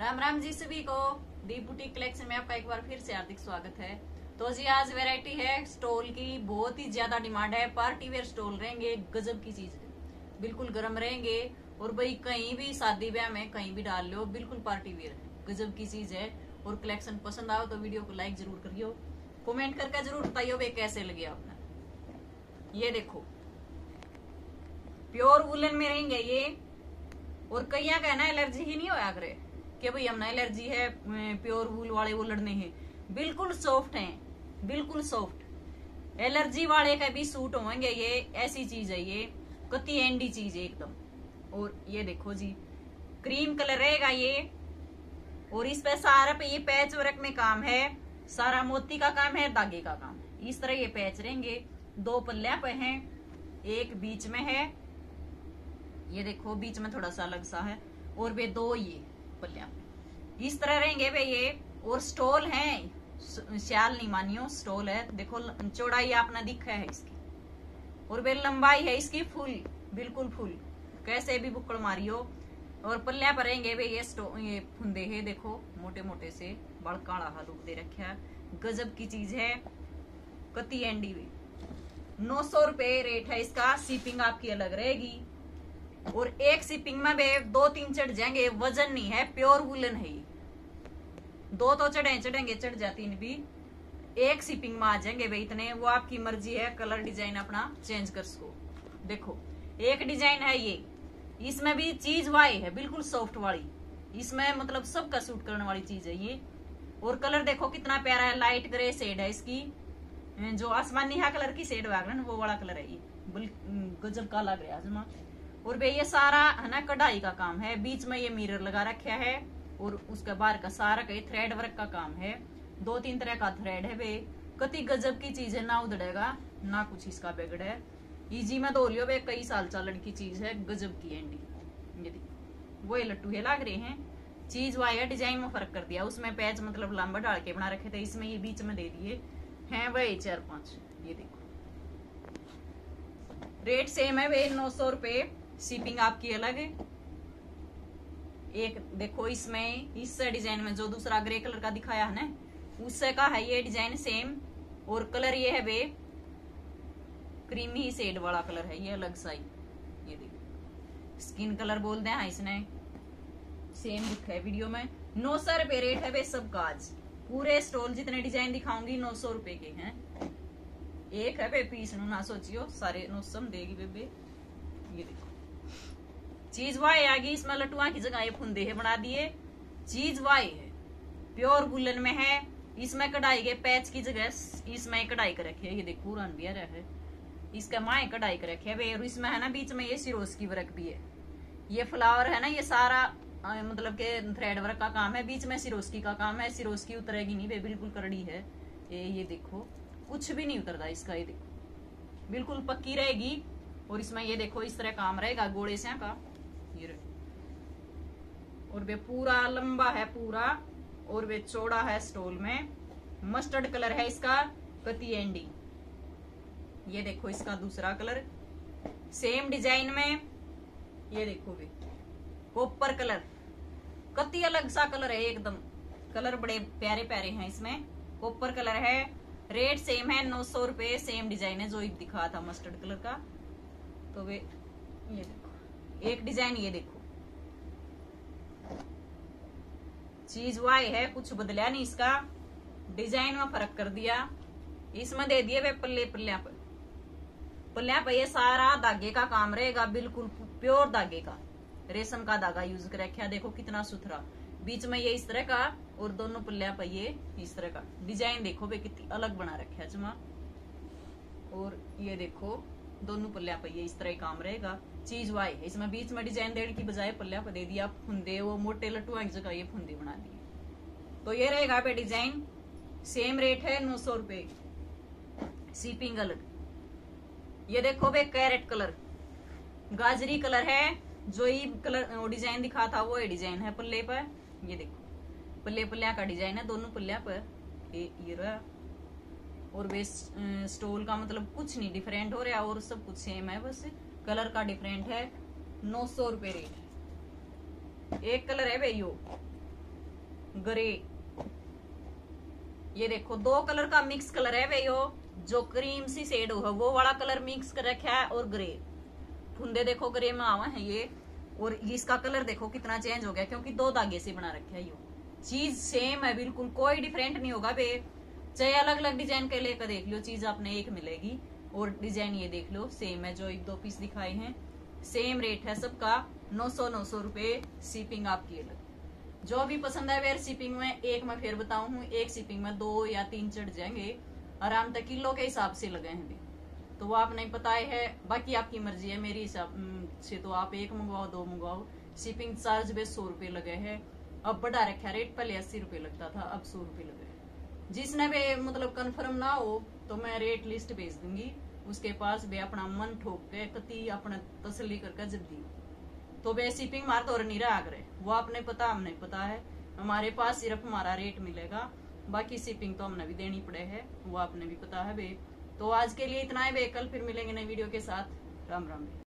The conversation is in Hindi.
राम राम जी सभी को। दीप बुटीक कलेक्शन में आपका एक बार फिर से हार्दिक स्वागत है। तो जी आज वैरायटी है स्टोल की, बहुत ही ज्यादा डिमांड है। पार्टी वेयर स्टोल रहेंगे, गजब की चीज है, बिल्कुल गर्म रहेंगे। और भाई कहीं भी शादी ब्याह में कहीं भी डाल लो, बिल्कुल पार्टी वेयर है, गजब की चीज है। और कलेक्शन पसंद आओ तो वीडियो को लाइक जरूर करियो, कमेंट करके जरूर बताइयो वे कैसे लगे आपने। ये देखो प्योर वुलन में रहेंगे ये। और कई कहना एलर्जी ही नहीं होया करे कि भाई हमने एलर्जी है, प्योर वूल वाले वो लड़ने हैं। बिल्कुल सॉफ्ट हैं, बिल्कुल सॉफ्ट। एलर्जी वाले का भी सूट होंगे ये, ऐसी चीज है ये, कति एंडी चीज है एकदम। और ये देखो जी क्रीम कलर रहेगा ये। और इस पे सारा पे ये पैच वर्क में काम है, सारा मोती का काम है, धागे का काम है। इस तरह ये पैच रहेंगे। दो पल्ले पे हैं, एक बीच में है, ये देखो बीच में थोड़ा सा अलग सा है। और वे दो ये पल्लियां इस तरह रहेंगे वे ये। और स्टोल है, श्याल नहीं मानियो, स्टोल है। देखो चौड़ाई आपने दिखा है इसकी, और वे लंबाई है इसकी फुल, बिल्कुल फुल, कैसे भी बुक्कड़ मारियो। और पल्लियां पर रहेंगे वे ये फुंदे है, देखो मोटे मोटे से बड़ काला लुक दे रखा है, गजब की चीज है, कति एंडी वे। 900 रुपए रेट है इसका। शिपिंग आपकी अलग रहेगी। और एक शिपिंग में वे 2-3 चढ़ जाएंगे, वजन नहीं है, प्योर वुलन है ये। 2 तो चढ़ेंगे, चढ़ जाती भी, एक शिपिंग में आ जाएंगे वे इतने। वो आपकी मर्जी है, कलर डिजाइन अपना चेंज कर सको। देखो एक डिजाइन है ये, इसमें भी चीज वाई है, बिल्कुल सॉफ्ट वाली, इसमें मतलब सबका सूट करने वाली चीज है ये। और कलर देखो कितना प्यारा है, लाइट ग्रे शेड है इसकी, जो आसमानी कलर की शेड वागन वो वाला कलर है ये, गजब का लग रहा है। और वे ये सारा है ना कढ़ाई का काम है, बीच में ये मिरर लगा रखा है। और उसके बाहर का सारा का थ्रेड वर्क का काम है, 2-3 तरह का थ्रेड है वे। कति गजब की चीज है, ना उधड़ेगा ना कुछ इसका बिगड़ है, इजी में धो लियो वे, कई साल चलन की चीज है, गजब की एंडी। ये वो लट्टू है लाग रहे हैं, चीज वाई है, डिजाइन में फर्क कर दिया। उसमें पैच मतलब लंबा डाल के बना रखे थे, इसमें ये बीच में दे दिए हैं वही 4-5। ये देखो रेट सेम है वे, 900 रुपए। शिपिंग आपकी अलग है। एक देखो इसमें इस डिजाइन में जो दूसरा ग्रे कलर का दिखाया है ना, उससे का है ये डिजाइन सेम। और कलर ये है वे क्रीमी शेड वाला कलर है, ये अलग सा ही। ये देखो स्किन कलर बोलते हैं इसने, सेम दिखा है वीडियो में। 900 रुपए रेट है वे सबका। आज पूरे स्टॉल जितने डिजाइन दिखाऊंगी 900 रुपए के हैं। एक है वे पीस, ना सोचियो सारे 900 देगी बेबे। ये देखो चीज वाई आ गई, इसमें लटुआ की जगह ये फुंदे है बना दिए, चीज वाई है, प्योर वुलन में है। इसमें कढ़ाई के पैच की जगह इसमें कढ़ाई कर रखी है, ये देखो पूरा भी है, इसका माए कढ़ाई कर रखी है। और इसमें है ना बीच में ये सिरोस की वर्क भी है, ये फ्लावर है ना, ये सारा मतलब के थ्रेड वर्क का काम है, बीच में सिरोस्की का काम है। सिरोस्की उतरेगी नहीं, बिल्कुल करड़ी है ये देखो कुछ भी नहीं उतरता इसका, ये देखो बिल्कुल पक्की रहेगी। और इसमें ये देखो इस तरह काम रहेगा गोले से का ये। और वे पूरा लंबा है पूरा, और वे चौड़ा है स्टोल में, मस्टर्ड कलर है इसका, कति एंडी। ये देखो इसका दूसरा कलर सेम डिजाइन में, ये देखो वे कॉपर कलर, कति अलग सा कलर है एकदम, कलर बड़े प्यारे प्यारे हैं इसमें, कॉपर कलर है। रेट सेम है, 900 रुपए। सेम डिजाइन है जो एक दिखा था मस्टर्ड कलर का। तो वे ये देखो एक डिजाइन, ये देखो चीज वाई है, कुछ बदला नहीं इसका, डिजाइन में फर्क कर दिया। इसमें दे दिए वे पल्लिया पर ये सारा धागे का काम रहेगा, बिल्कुल प्योर धागे का, रेशम का धागा यूज कर रखा। देखो कितना सुथरा, बीच में ये इस तरह का, और दोनों पल्लिया पर ये इस तरह का डिजाइन देखो वे कितनी अलग बना रखा है जमा। और ये देखो दोनों पल्लिया पर ये इस तरह काम रहेगा, चीज वाई है। इसमें बीच में डिजाइन देने की बजाय पल्लिया पर दे दिया फुंदे, वो मोटे लट्टुआ की जगह ये फुंदे बना दिए। तो ये रहेगा पे डिजाइन, सेम रेट है 900 रुपए, शिपिंग अलग। ये देखो वे कैरेट कलर, गाजरी कलर है, जो ही कलर डिजाइन दिखा था वो डिजाइन है पल्ले पर। ये देखो पल्लिया का डिजाइन है दोनों पल्लिया पर, ये रहा। और वे स्टोल का मतलब कुछ नहीं डिफरेंट हो रहा, और सब कुछ सेम है, बस कलर का डिफरेंट है। 900 रुपए रेट। एक कलर है भैया ग्रे, ये देखो 2 कलर का मिक्स कलर है भाई, जो क्रीम सी शेड हो वो वाला कलर मिक्स कर रखा है, और ग्रे फुंदे देखो ग्रे में आवा है ये। और इसका कलर देखो कितना चेंज हो गया, क्योंकि 2 धागे से बना रखा है। ये चीज सेम है बिल्कुल, कोई डिफरेंट नहीं होगा बे। चाहे अलग अलग डिजाइन के लेकर देख लो, चीज आपने एक मिलेगी। और डिजाइन ये देख लो सेम है, जो 1-2 पीस दिखाए हैं सेम रेट है सबका, 900 रुपए, शिपिंग आपकी अलग। जो भी पसंद है वेयर शिपिंग में, एक मैं फिर बताऊं हूँ, एक शिपिंग में 2 या 3 चढ़ जाएंगे आराम तक, किलो के हिसाब से लगे हैं भी, तो वो आप नहीं पता है। बाकी आपकी मर्जी है, मेरी हिसाब से तो आप 1 मंगवाओ 2 मंगवाओ। शिपिंग चार्ज भी 100 रुपए लगे हैं, अब बढ़ा रखा रेट, पहले 80 रुपए लगता था, अब 100 रुपए लगे। जिसने भी मतलब कंफर्म ना हो तो मैं रेट लिस्ट भेज दूंगी, उसके पास भी अपना मन ठोक के कति अपना तसल्ली करके जब दी, तो वे शिपिंग मार तो नहीं रहा करे, वो आपने पता हमने पता है। हमारे पास सिर्फ हमारा रेट मिलेगा, बाकी शिपिंग तो हमने भी देनी पड़े है, वो आपने भी पता है बे। तो आज के लिए इतना है बे, कल फिर मिलेंगे नई वीडियो के साथ। राम राम।